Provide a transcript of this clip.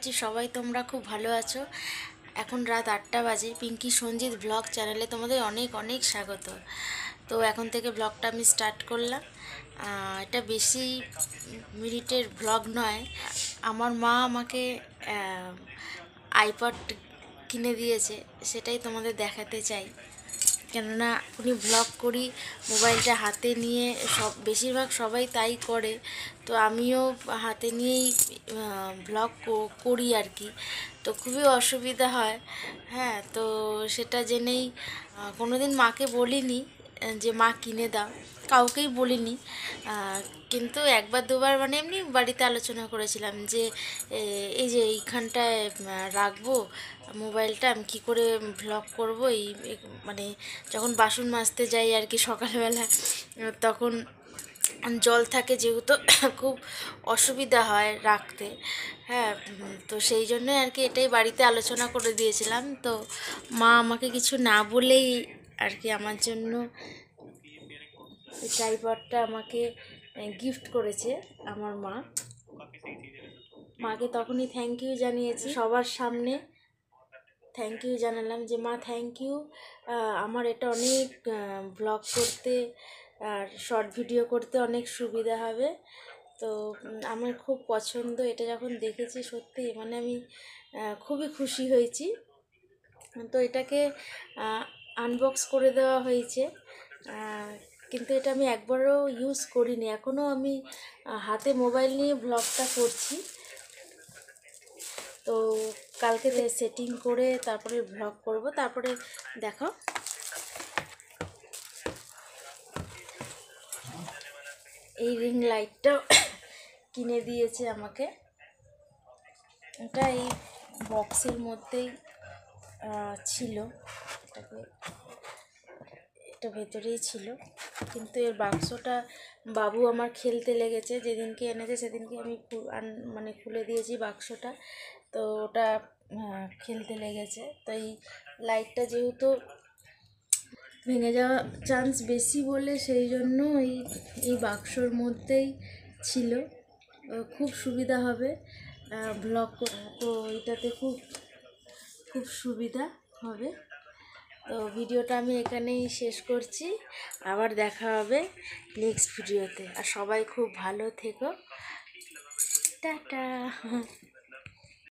করছি সবাই তোমরা খুব ভালো আছো। এখন রাত 8টা বাজে। পিঙ্কি সঞ্জিত ব্লগ চ্যানেলে তোমাদের অনেক অনেক স্বাগত। তো এখন থেকে ব্লগটা আমি স্টার্ট করলাম। এটা বেশি মিনিটের ব্লগ নয়। আমার মা আমাকে আইপড কিনে দিয়েছে, সেটাই তোমাদের দেখাতে চাই। কেননা উনি ব্লগ করি মোবাইলটা হাতে নিয়ে, বেশিরভাগ সবাই তাই করে। তো আমিও হাতে নিয়েই ব্লগ করি আর কি। তো খুবই অসুবিধা হয়। হ্যাঁ, তো সেটা জেনেই কোনোদিন মাকে বলিনি যে মা কিনে দাও, কাউকেই বলিনি। কিন্তু একবার দুবার মানে এমনি বাড়িতে আলোচনা করেছিলাম যে এই যে এইখানটায় রাখবো মোবাইলটা, আমি কী করে ভ্লগ করব। মানে যখন বাসন মাজতে যাই আর কি সকালবেলা, তখন জল থাকে যেহেতু খুব অসুবিধা হয় রাখতে। হ্যাঁ, তো সেই জন্য আর কি এটাই বাড়িতে আলোচনা করে দিয়েছিলাম। তো মা আমাকে কিছু না বলেই আর কি আমার জন্য এই ট্রাইপডটা আমাকে গিফট করেছে আমার মা। মাকে তখনই থ্যাংক ইউ জানিয়েছি সবার সামনে। থ্যাংক ইউ জানালাম যে মা থ্যাংক ইউ, আমার এটা অনেক ব্লগ করতে আর শর্ট ভিডিও করতে অনেক সুবিধা হবে। তো আমার খুব পছন্দ। এটা যখন দেখেছি সত্যি মানে আমি খুবই খুশি হয়েছি। তো এটাকে আনবক্স করে দেওয়া হয়েছে, কিন্তু এটা আমি একবারও ইউজ করিনি। এখনও আমি হাতে মোবাইল নিয়ে ব্লগটা করছি। তো কালকে সেটিং করে তারপরে ব্লগ করব। তারপরে দেখো, এই রিং লাইটটা কিনে দিয়েছে আমাকে। এটা এই বক্সের মধ্যেই ছিল, এটা ভেতরেই ছিল। কিন্তু এর বাক্সটা বাবু আমার খেলতে লেগেছে, যেদিনকে এনেছে সেদিনকে আমি মানে খুলে দিয়েছি বাক্সটা। তো ওটা খেলতে লেগেছে। তো এই লাইটটা যেহেতু ভেঙে যাওয়ার চান্স বেশি বলে সেই জন্য এই বাক্সর মধ্যেই ছিল। খুব সুবিধা হবে ব্লগ করা। তো এটাতে খুব খুব সুবিধা হবে। তো ভিডিওটা আমি এখানেই শেষ করছি। আবার দেখা হবে নেক্সট ভিডিওতে। আর সবাই খুব ভালো থেকো। টাটা।